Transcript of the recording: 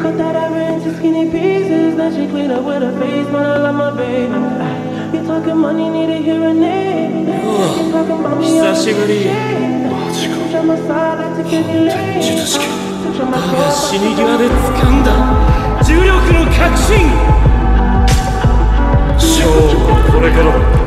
Cut that ever into skinny pieces. Then she clean up with her face, man, I love my baby. You talking money, need a hearing aid. You talking about me, I'm on my side, like to get you laid. 死に際で掴んだ重力の確信。勝負はこれからだ。